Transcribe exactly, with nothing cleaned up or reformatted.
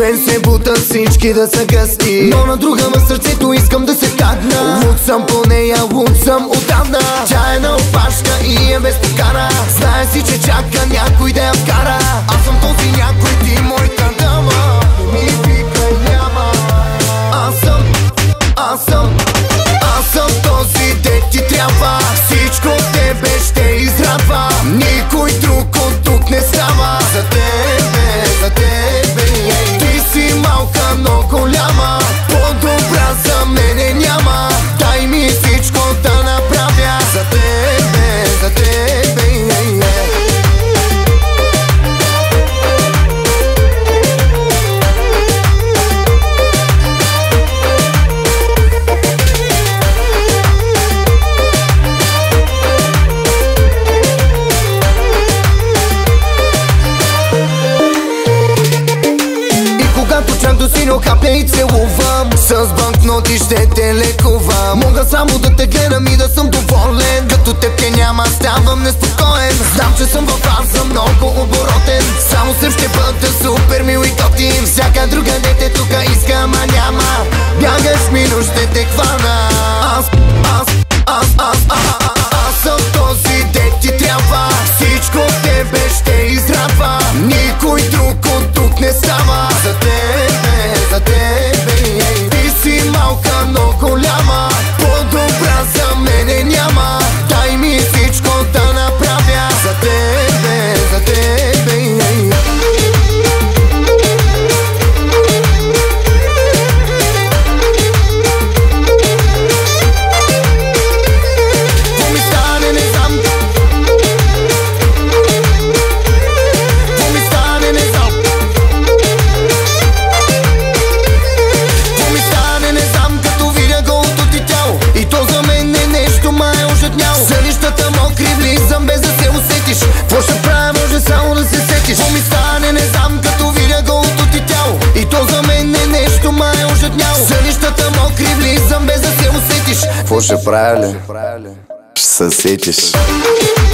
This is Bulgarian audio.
мен се бутат всички да са гъсти, но на друга в сърцето искам да се тагна. Луд съм по нея, луд съм отдавна. Тя е на опашка и е без покана. Знае си, че чака някой да я вкара. Аз съм този някой, ти моята дама. Не ми викай, няма. Аз съм, аз съм, аз съм този, де ти трябва. Всичко от тебе ще израдва. Никой друг от тук не става. За тебе, за тебе. Ти си малка, но голяма. По-добра за мене няма. Дай ми всичко да направя. За тебе, за тебе. Чанто синьо хапя и целувам. С банкноти ще те лекувам. Мога само да те гледам и да съм доволен. Като теб няма, ставам неспокоен. Знам, че съм във фаза много оборотен. Само съм ще бъда супер мил и готин. Всяка друга дете тука иска, ма няма. Бягаш ми, но ще те хвана. Аз, аз, аз, аз, аз, аз, аз съм този, де ти трябва. Всичко от тебе ще израдва. Никой друг от тук не става. За тебе, за тебе. Ти си малка, но голяма. По-добра за мене няма. Дай ми всичко да направя. За тебе, за тебе. Сънищата мокри, влизам без да се усетиш. Какво ще правя, може само да се сетиш. Какво ми стане, не знам, като видя голото ти тяло. И то за мен е нещо май ожедняло. Сънищата мокри, влизам без да се усетиш. Какво ще правя ли? Ще се сетиш.